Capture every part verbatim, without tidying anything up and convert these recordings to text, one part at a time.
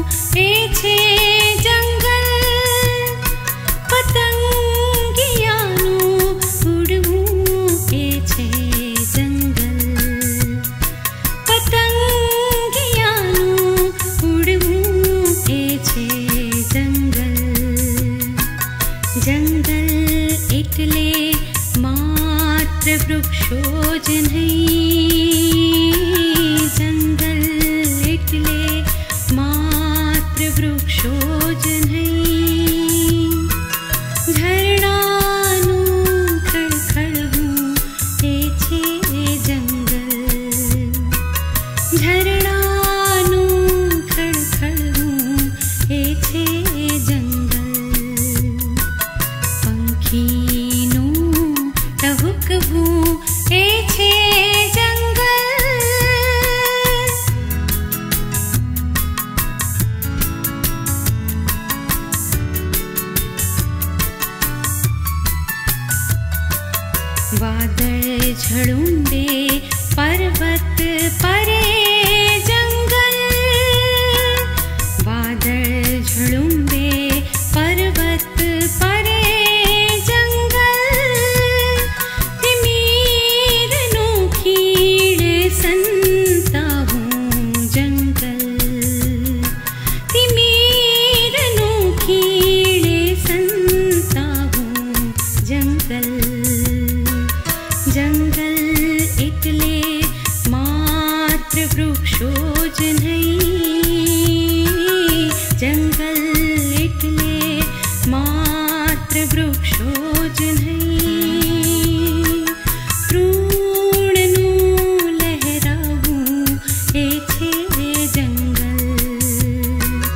એ છે જંગલ. પતંગિયાનું ઉડવું એ છે જંગલ. પતંગિયાનું ઉડવું એ છે જંગલ. જંગલ એટલે માત્ર વૃક્ષો જ નહીં. જંગલ એટલે માત્ર વૃક્ષો જ નહીં. ઝરણાનું ખળખળવું એ છે જંગલ. ઝરણાનું ખળખળવું એ છે જંગલ. પંખીનું ટહુકવું એ છે જંગલ. વાદળ ઝળુંબે પર્વત પરે જંગલ. વાદળ ઝળુંબે પર્વત પરે જંગલ. તિમીરનું ખીણ સંતાવું જંગલ. તિમીરનું ખીણ સંતાવું જંગલ. જંગલ એટલે માત્ર વૃક્ષો જ નહીં. જંગલ એટલે માત્ર વૃક્ષો જ નહીં. તૃણનું લહેરાવું એ છે જંગલ.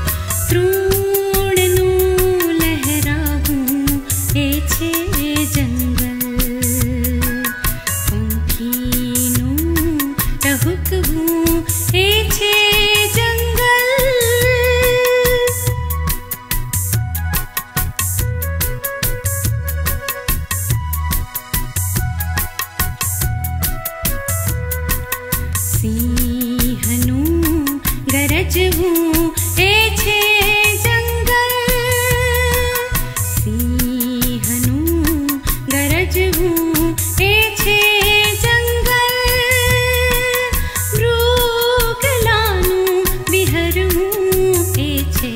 તૃણનું લહેરાવું એ છે જંગલ. પંખીનું ટહુકવું એ છે જંગલ. સિંહનું ગરજવું એ છે જંગલ. સિંહનું ગરજવું એ છે જંગલ. મૃગલાનું વિહરવું એ છે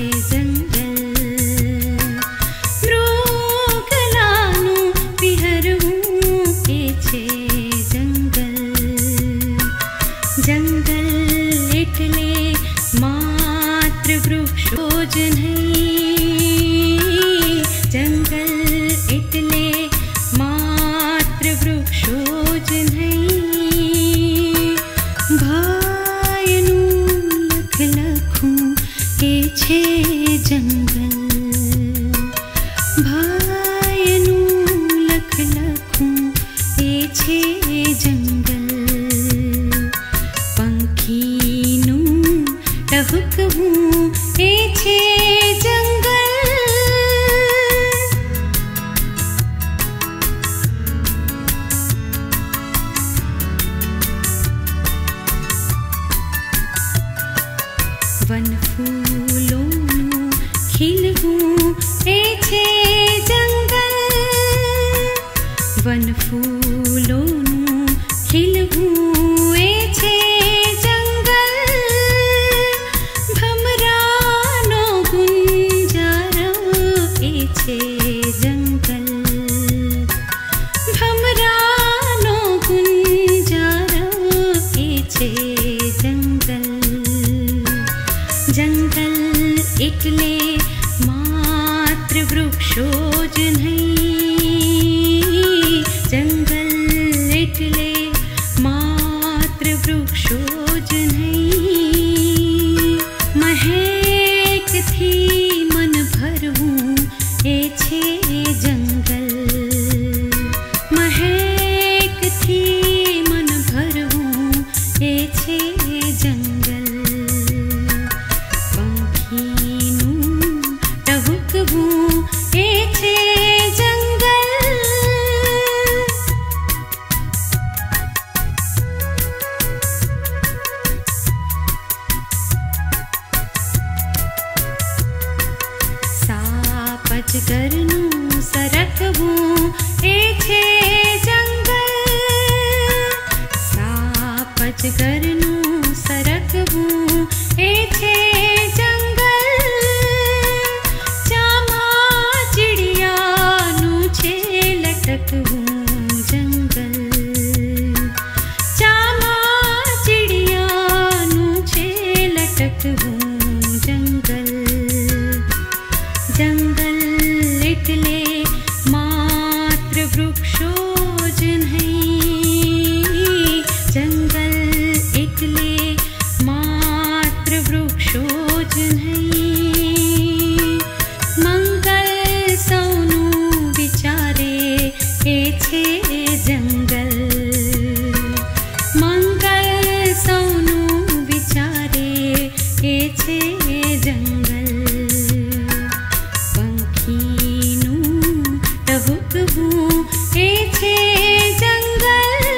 જંગલ. મૃગલાનું વિહરવું એ છે જંગલ. જંગલ એટલે માત્ર વૃક્ષો જ નહીં. જંગલ એટલે માત્ર વૃક્ષો જ નહીં. ભાઈનું લખલખું એ છે જંગલ. ભાઈનું લખલખું એ છે જંગલ. પંખીનું ટહુકવું એ છે જંગલ. વનફૂલોનું ખીલવું એ છે જંગલ. વનફૂલોનું ખીલવું એ છે જંગલ. ભમરાનો ગુંજારો એ છે જંગલ. ભમરાનો ગુંજારો એ છે જંગલ. જંગલ એટલે માત્ર વૃક્ષો જ નહીં. જંગલ એટલે માત્ર વૃક્ષો જ નહીં. મહેકથી મન ભરવું એ છે જંગલ. મહેકથી મન ભરવું એ છે જંગલ. પંખીનું ટહુકવું એ છે જંગલ. હું જંગલ જંગલ એટલે માત્ર વૃક્ષો જ નહીં જંગલ એટલે માત્ર વૃક્ષો જ નહીં મંગલ સૌનું વિચારે એ છે જંગલ મંગલ સૌનું વિચારે એ છે જંગલ પંખીનું ટહુકવું એ છે જંગલ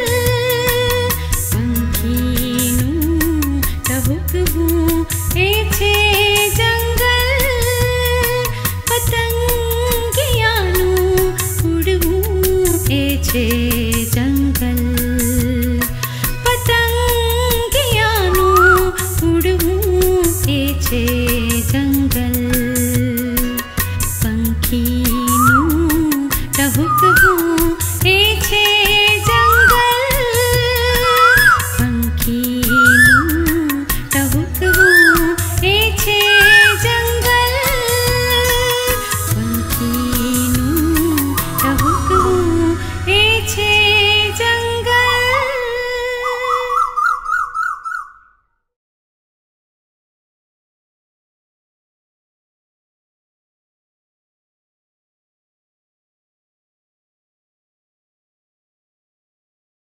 પંખીનું ટહુકવું એ છે જંગલ પતંગિયાનું ઉડવું એ છે જંગલ પતંગિયાનું ઉડવું એ છે જંગલ